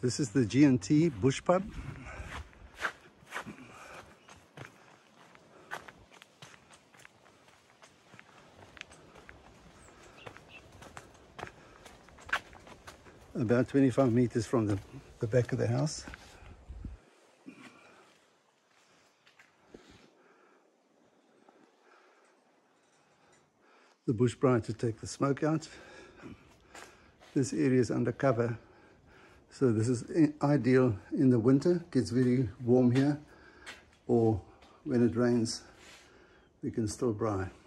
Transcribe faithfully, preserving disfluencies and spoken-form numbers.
This is the G and T bush pub. About twenty-five meters from the, the back of the house. The bush braai to take the smoke out. This area is undercover, so this is ideal in the winter. It gets very warm here, or when it rains we can still braai.